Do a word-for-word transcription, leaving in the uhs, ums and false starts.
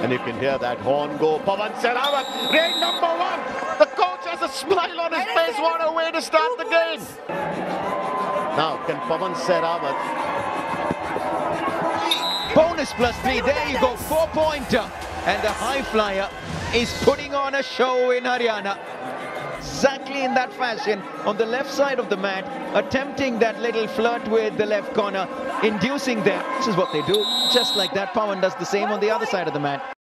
And you can hear that horn go. Pawan Sehrawat, rain number one. The coach has a smile on his face. What a way to start the game. Now, can Pawan Sehrawat... Bonus plus three. There you go. Four-pointer. And the high flyer is putting on a show in Haryana. Exactly in that fashion, on the left side of the mat, attempting that little flirt with the left corner, inducing them. This is what they do. Just like that, Pawan does the same on the other side of the mat.